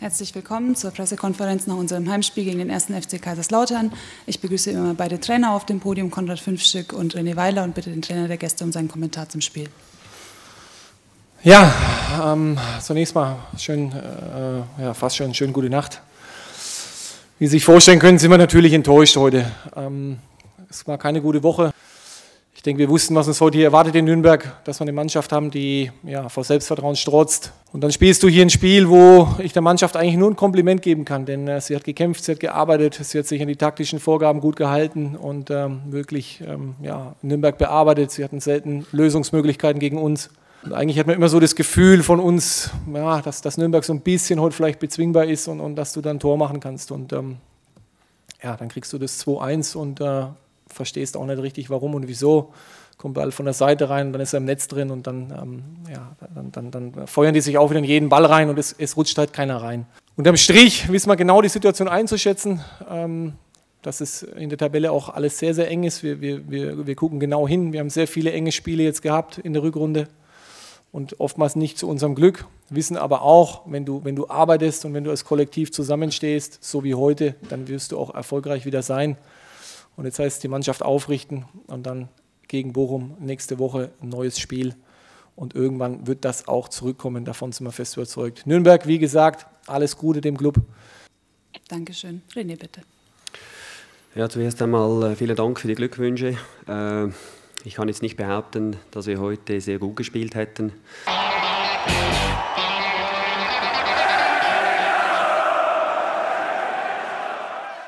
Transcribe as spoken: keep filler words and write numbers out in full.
Herzlich willkommen zur Pressekonferenz nach unserem Heimspiel gegen den ersten F C Kaiserslautern. Ich begrüße immer beide Trainer auf dem Podium, Konrad Fünfstück und René Weiler, und bitte den Trainer der Gäste um seinen Kommentar zum Spiel. Ja, ähm, zunächst mal schön, äh, ja, fast schon schön gute Nacht. Wie Sie sich vorstellen können, sind wir natürlich enttäuscht heute. Ähm, es war keine gute Woche. Ich denke, wir wussten, was uns heute hier erwartet in Nürnberg, dass wir eine Mannschaft haben, die ja, vor Selbstvertrauen strotzt. Und dann spielst du hier ein Spiel, wo ich der Mannschaft eigentlich nur ein Kompliment geben kann, denn äh, sie hat gekämpft, sie hat gearbeitet, sie hat sich an die taktischen Vorgaben gut gehalten und ähm, wirklich ähm, ja, Nürnberg bearbeitet. Sie hatten selten Lösungsmöglichkeiten gegen uns. Und eigentlich hat man immer so das Gefühl von uns, ja, dass, dass Nürnberg so ein bisschen heute vielleicht bezwingbar ist und, und dass du dann ein Tor machen kannst. Und ähm, ja, dann kriegst du das zwei eins und äh, verstehst auch nicht richtig, warum und wieso. Kommt Ball von der Seite rein, dann ist er im Netz drin und dann, ähm, ja, dann, dann, dann feuern die sich auch wieder in jeden Ball rein und es, es rutscht halt keiner rein. Unterm Strich wissen wir genau die Situation einzuschätzen, ähm, dass es in der Tabelle auch alles sehr, sehr eng ist. Wir, wir, wir, wir gucken genau hin. Wir haben sehr viele enge Spiele jetzt gehabt in der Rückrunde und oftmals nicht zu unserem Glück. Wissen aber auch, wenn du, wenn du arbeitest und wenn du als Kollektiv zusammenstehst, so wie heute, dann wirst du auch erfolgreich wieder sein. Und jetzt heißt es, die Mannschaft aufrichten und dann gegen Bochum nächste Woche ein neues Spiel. Und irgendwann wird das auch zurückkommen, davon sind wir fest überzeugt. Nürnberg, wie gesagt, alles Gute dem Club. Dankeschön. René, bitte. Ja, zuerst einmal vielen Dank für die Glückwünsche. Ich kann jetzt nicht behaupten, dass wir heute sehr gut gespielt hätten.